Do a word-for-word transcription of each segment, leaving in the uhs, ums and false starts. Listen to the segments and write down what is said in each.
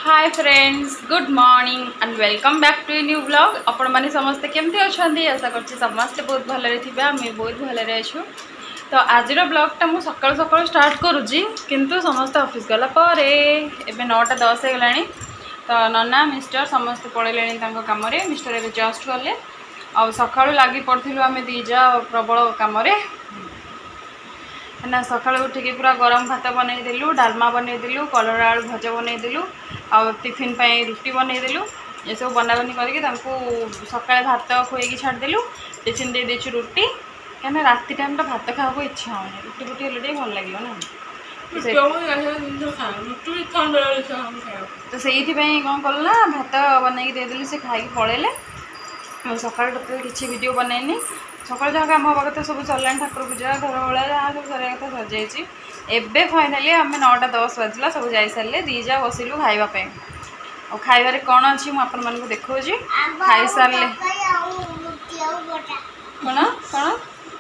Hi friends, good morning and welcome back to a new blog. आपण माने समस्त केमती अच्छा आशा करछि समस्त बहुत भलरे थिबे। आमे बहुत भलरे अछु। तो आज ब्लॉगटा मु सकाळ सकाळ स्टार्ट करूची, किंतु समस्त ऑफिस गला परे एबे नौटा दस हो गलानी। तो नन्ना मिस्टर समस्त पळेलेनी तांको काम रे। मिस्टर एबे जस्ट गले आ सकाळू लागि पड़थिलु आमे दीजा प्रबल काम रे ना। सकाळ उठिकी पूरा गरम भात बनईदेलु, डालमा बनईदेलु, कलरा आलू भजा बनईदेलु, आ टिफिन पाई रुटी बनईदेलु। ये सब बनाबनी करके सकाଳେ भात खुएकी छाड़देलु। टिफिन दे देछु रुटी, क्या राति टाइम तो भात खावा इच्छा होनी, रुटी रुटी हेल्ले भल लगे ना। तो से कौन कल ना भात बनई देदेली, से खाई पलैले। सकाल टोटल किसी वीडियो बनैनी। सकाल जहाँ कम हवा कथा सब सरला, ठाकुर पूजा घर भाया जहाँ सब सर कथा सर जाइए। एबे फाइनाली आम नौटा दस बजला सब जा सारे दीजा बसिलु खावाई। और खाइबारे कौन अच्छी मुझे आपण मानक देखा खाई सारे कौन कौन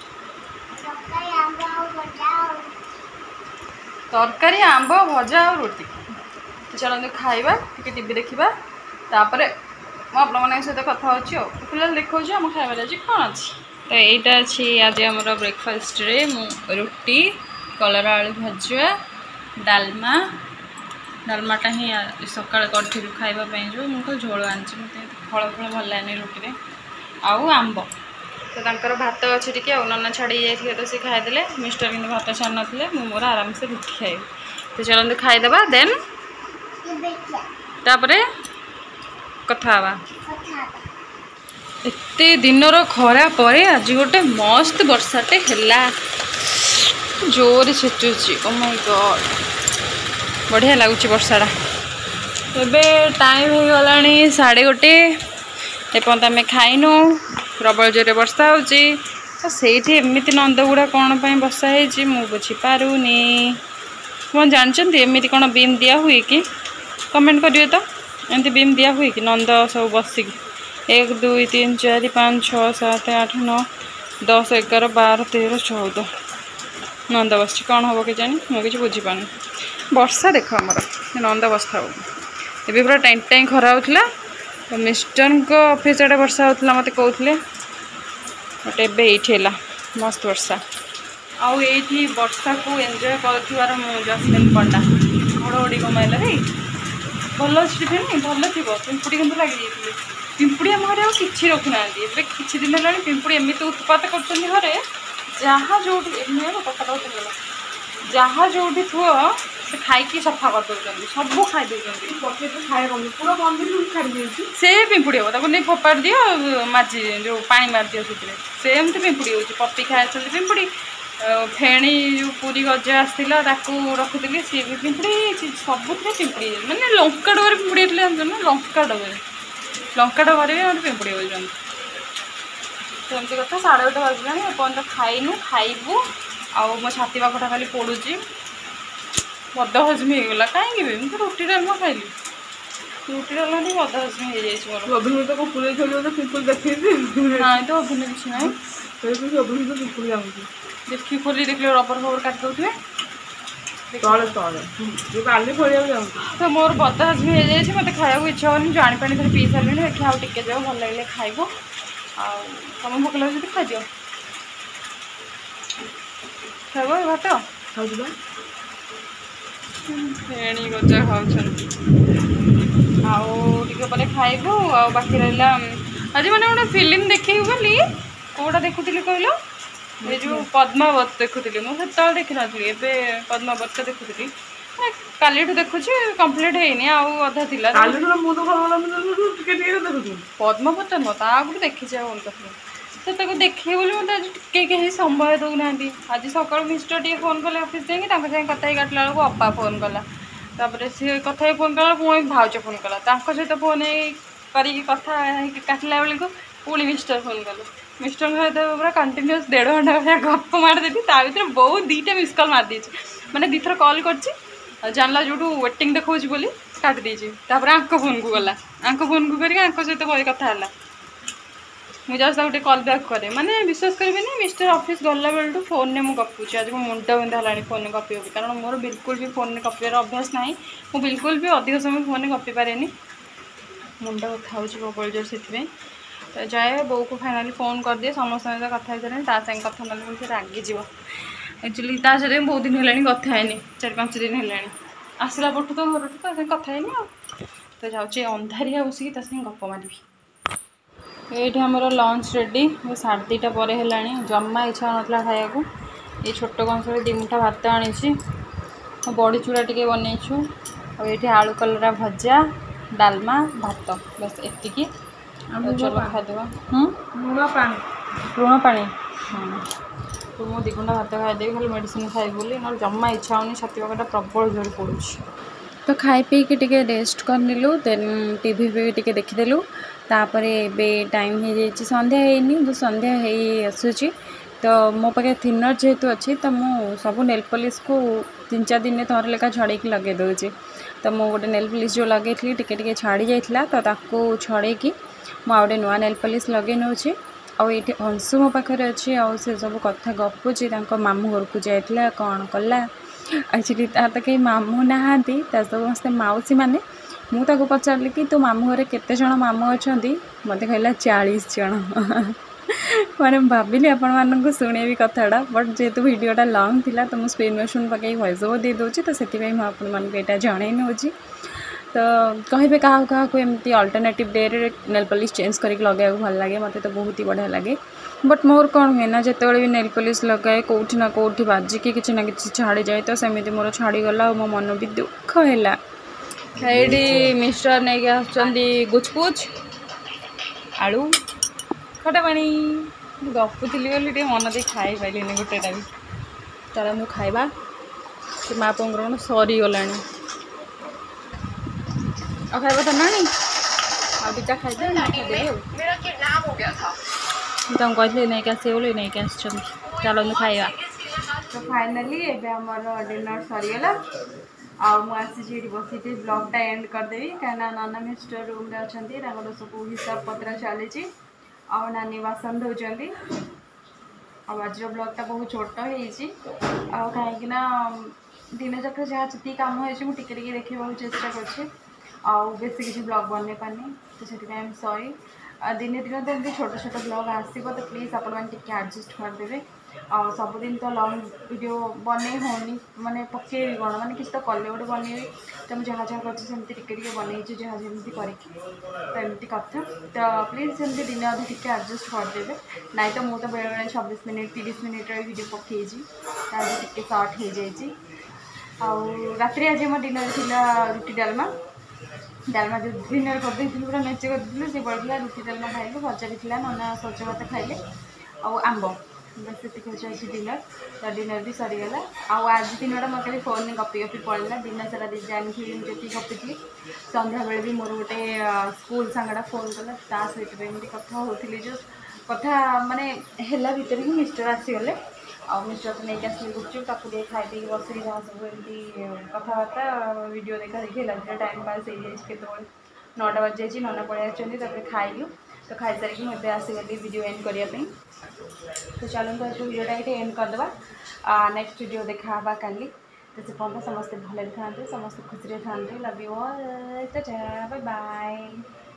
तरकारी आंब भजा और रोटी। तो चलते खाइबा टी टीवी देखा तापर मुझे सहित कथा अच्छी फिलहाल देखा आम खाइबार आज कौन अच्छी। तो यहीटा अच्छी आज आम ब्रेकफास्ट रे रुटी, कलरा आलू भजा, डालमा। डालमाटा ही सकाल करूँ खावाई जो मुझे झोल आनी मत फल फल भल लगे रुटी में आउ आंब। तो तांकर भात अच्छे टी नना छाड़ी जाइए तो सी खाईदे। मिस्टर कि भात छाड़ ना मोर आराम से रुटी खाई। तो चलते खाईदे देन तापर कथा हवा। एते दिनर खरा परे आज गोटे मस्त वर्षाटे हैला, जोर छेचुची। ओ माय गॉड बढ़िया लगुच वर्षाटा। एबे टाइम हो गलानी साढ़े गोटे, एपर्त आम खाइनु। प्रबल जोरे वर्षा होची। तो सेठी एमती नंद गुड़ा कौन पाई वर्षा है मु बुझीपारूनी। कौन जानते एमती कौन बीम दिया हुए कि कमेंट करिए। तो एमती बीम दिया हुए कि नंद सब बसिक एक दुई तीन चार पाँच छः सात आठ नौ दस एगार बार तेरह चौदह नंद बस कौन हम कि जानी मुझे बुझीपार। वर्षा देख आमर नंद बसता हो ये पूरा टाइम टाइम खरा होता। तो मिस्टर को ऑफिस आड़े वर्षा होता मत कहते बट एबे ये मस्त वर्षा। आउ ये वर्षा को एंजॉय कर जस्मिन पंडा घड़घड़ी कमाइल रे भल अच्छी भल थी। पिंपुड़ी कि लगी पिंपुड़ी आम घर कि रखुना कि दिन है पिंपुड़ी एमती उत्पात कर जहाँ जो कथा जहाँ जो थो से खाई सफा कर दौरान सब खाई से पिंपुड़ी हम नहीं फोपाड़ दियो मार्जी जो पा मार दियो से एमती पिंपुड़ी हो पपी खाई पिंपुड़ी फेणी जो पूरी गज आसाला रखुदी सी भी पिंपुड़ी सब पिंपुड़ी मैंने लंका डबर पिंपुड़ी ना लंका डबर लंका डबर भी पिंपुड़ी हो सेमती कथा। साढ़े गोटे बाजला एपर्त खाइनु खाइबू। आउ मो छाती पाखटा खाली पड़ुची बद हजमी होगला कहीं मुझे रुटी डालमा खाइली रुटी डालमा नहीं बद हजमी हो जाए। तो अभिनय किसी ना देखी खोली देख रबर फबर काट दे तो मोर बद हजमी हो जाए मत खाया इच्छा होनी। जाणी पानी थोड़ी पी सारे देखिए आउ टे जाओ भल लगे खाइब। तुम भोक लगे खाइद खाइब भात फेणी गजा खाऊँ आउे खाइबू। आ बाकी रहा आज मैंने गोटे फिल्म देखी बोली कौटा देखुली कहल ये जो पद्मावत देखुली मुझे देखी नी ए पद्मावत देखुली काली देखुची कम्प्लीट है आउ अधा थिला पद्मावत नुह आगु देखी तो तक देखिए बोली मत आज टे समय दौना। आज सकाल मिस्टर टे फोन कले ऑफिस जाकि साथ कथा काटला बेलू अपा फोन कला सी कथा फोन कला पुणी भाउज फोन कला सहित फोन कथा काटला बेलू पुणी मिस्टर फोन कले मिस्टर सहित पूरा कंटिन्यूस डेढ़ घंटा भैया गप मारदेली भर बहुत दीटा मिस कल मारदे मैंने दीथर कल कर जानला जो वेटिंग देखा बोली काट देपर आंक फोन को गला आंक फोन को करके सहित कथा मुझे जस्ट गोटे कॉल बैक करे माने विश्वास करेंगे मिस्टर ऑफिस गला बेलू फोन में मुझे गपुची आज मो मुंड बिंधा है फोन में गपी कारण मोर बिल्कुल भी फोन में गपार अभ्यास ना मुझे बिल्कुल भी अधिक समय फोन में गपी पारे मुंड बता हो प्रबल जोर से तो जाए बो को फाइनाली फोन कर दिए समस्त कथा सारे सागे कथा ना मुझे रागिज एक्चुअली तारे बहुत दिन है कथा है चार पाँच दिन है आसला पठू तो घर तो कथा है तो जाऊँचे अंधारिया बसिक गप मारि ये आमर लंच रेडी साढ़े दुईटा पर है जमा इच्छा नाला खाया ये छोट कंस दी मुठा भात आनी बड़ी चूड़ा टे बनईचु और आलू कलरा भजा डालमा भात बस एतिकी चलो खाईदेवा लुण पानी लुण पानी हाँ तो मुझे दी घंटा भात खाईदेवी खाली मेडिसिन खाइबी बोली ना जमा इच्छा होनी छाती पकड़ा प्रबल जोर पड़ू तो खाई पी के टिके रेस्ट करनेलु देन टीवी भी टिके देखीदेलु तापर एबे टाइम हो जाइए संध्या है तो संध्या है आसूची तो मो पाखे थिनर जेहेतु अच्छी तो मु सब नेल पॉलिश को तीन चार दिन थोड़े लेखा छड़े लगे दूसरी तो मु गोटे नेल पॉलिश जो लगे टिके टिके छाड़ी जाइए तो ताको छड़े कि मुझे नुआ नेल पॉलिश लगे नौ आठ अंशु मो पाखे अच्छी आ सब कथा गपुची मामू घर को जाइला कौन कला एक्चुअली तार तो कहीं मामू नहांती समस्ते मौसी मैंने मुझे पचारि कि तो मामू घर केते जण मामू अच्छा मत कहला चालीस जन मैंने भाविली आपण मानक शुणेबी कथाटा बट जेहेतु वीडियोटा लंग थिला तो मुझे स्क्रीन मोशन पकई वॉइस ओवर दे दूसरी तो से मुझे जन नौ तो कहे क्या क्या एमती अल्टरनेटिव डे रे नेल पॉलिश चेंज करके लगे भल लगे मत तो बहुत ही बढ़िया लगे बट मोर कौन हुए ना जिते भी नेल पॉलिश लगाए कौटी ना कौटी बाजिकी किसी ना कि छाड़ी जाए तो सेमती मोर छाड़ीगला मो मन भी दुख है ये मिस्टर नहीं आसुँच गुचपुच आलू खटा पानी गपुली बोली मन दे खाई पाइल गोटेटा भी चलो मुझे खाइबा माँ पंकर सरीगला और खाइबा तो नानी आ दुटा खाइदे तुम कहते नहीं क्या से बोले नहीं क्या चलो मुझे खाइबा तो फाइनाली एबे हमर डिनर सरीगला आसी बस ब्लॉगटा एंड करदेवी कहीं नाना मिस्टर रूम में अच्छा सब हिसाब पत्र चली नानी बासन धोती आज ब्लॉगटा बहुत छोट हो कहीं दिन जाक जहाँ जी कम हो टिके देखा चेष्टा कर बेसी किसी ब्लॉग बन पानी तो से सॉरी दिने दिन तो एमती छोट छोट ब्लॉग आसो तो प्लीज आपण मैंने एडजस्ट करदे और सबुदिन तो लंग वीडियो बने होनी माने पकेबी कौन माने किसी तो कले गोटे बनइबी तो मुझे जहाँ जहाँ करती टिके बनई जहाँ जमी करके तो एमती कथा तो प्लीज सेमती दिन अधे टिके एडजस्ट करदे नाई तो मुझे बेले बेले छब्बीस मिनिट तीस मिनिट वीडियो पकई टिके सर्ट हो जाए रात आज मो डिनर थिला रुटी डालमा डालमा जो डिनर करदे पूरा मेचे कर सी पड़ा रुटी डालमा खाइलु भजा भी था नना सज भात खाइले आंब बस ये आज डिनर तो डिनर भी सरीगला आज दिन मैं खाली फोन में गपी गपी पड़ा दिन सारा जानकी जी गपी संध्या बेले भी मोर गोटे स्कूल सांगटा फोन कला सहित एमती कथा होती जो कथा माने हेला भीतर ही मिस्टर आसीगले आ मिस्टर तो नहीं आस गुपचुप ताकू खाई बस जहाँ सब एमती कथबार्ता वीडियो देखा देखी लगे टाइम पास हो जाए नौटा बज जाए नना पड़े खाइलु तो खाई सारिक मुझे आसगली वीडियो एंड करने तो चलते आज वीडियोटा ये एंड करदे नेक्स्ट वीडियो देखा काली तो से पर्यटन समस्ते भले था समस्त खुशी था love you all tata bye bye.